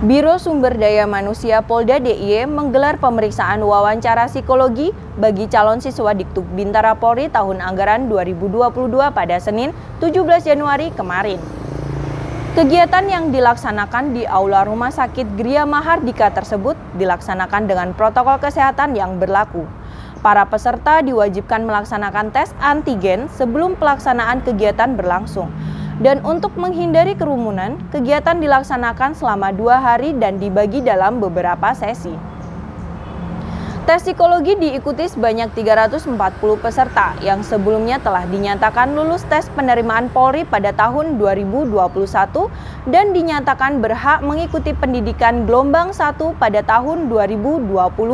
Biro Sumber Daya Manusia Polda DIY menggelar pemeriksaan wawancara psikologi bagi calon siswa Diktuk Bintara Polri tahun anggaran 2022 pada Senin 17 Januari kemarin. Kegiatan yang dilaksanakan di Aula Rumah Sakit Gria Mahardika tersebut dilaksanakan dengan protokol kesehatan yang berlaku. Para peserta diwajibkan melaksanakan tes antigen sebelum pelaksanaan kegiatan berlangsung. Dan untuk menghindari kerumunan, kegiatan dilaksanakan selama 2 hari dan dibagi dalam beberapa sesi. Tes psikologi diikuti sebanyak 340 peserta yang sebelumnya telah dinyatakan lulus tes penerimaan Polri pada tahun 2021 dan dinyatakan berhak mengikuti pendidikan gelombang 1 pada tahun 2022.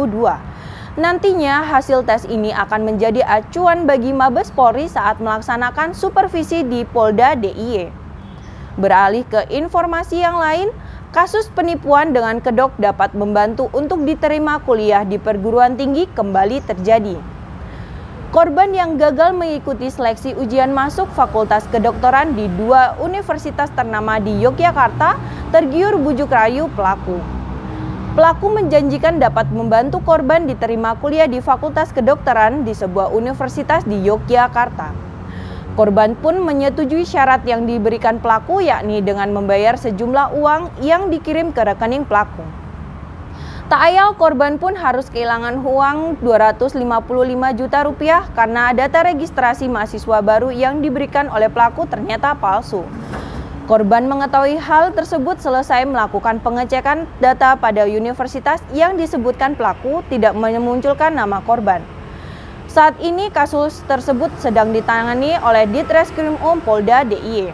Nantinya hasil tes ini akan menjadi acuan bagi Mabes Polri saat melaksanakan supervisi di Polda DIY. Beralih ke informasi yang lain, kasus penipuan dengan kedok dapat membantu untuk diterima kuliah di perguruan tinggi kembali terjadi. Korban yang gagal mengikuti seleksi ujian masuk Fakultas Kedokteran di 2 universitas ternama di Yogyakarta tergiur bujuk rayu pelaku. Pelaku menjanjikan dapat membantu korban diterima kuliah di Fakultas Kedokteran di sebuah universitas di Yogyakarta. Korban pun menyetujui syarat yang diberikan pelaku, yakni dengan membayar sejumlah uang yang dikirim ke rekening pelaku. Tak ayal korban pun harus kehilangan uang 255 juta rupiah karena data registrasi mahasiswa baru yang diberikan oleh pelaku ternyata palsu. Korban mengetahui hal tersebut selesai melakukan pengecekan data pada universitas yang disebutkan pelaku tidak memunculkan nama korban. Saat ini kasus tersebut sedang ditangani oleh Ditreskrimum Polda DIY.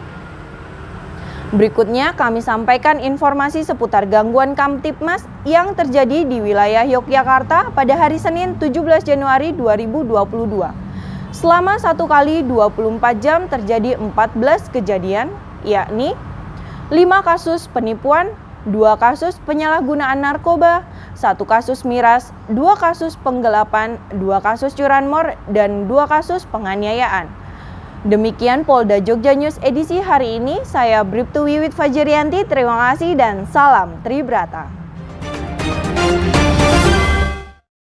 Berikutnya kami sampaikan informasi seputar gangguan Kamtibmas yang terjadi di wilayah Yogyakarta pada hari Senin 17 Januari 2022. Selama 1 kali 24 jam terjadi 14 kejadian, yakni 5 kasus penipuan, 2 kasus penyalahgunaan narkoba, 1 kasus miras, 2 kasus penggelapan, 2 kasus curanmor, dan 2 kasus penganiayaan. Demikian Polda Jogja News edisi hari ini, saya Bribtu Wiwit Fajrianti, terima kasih dan salam Tribrata.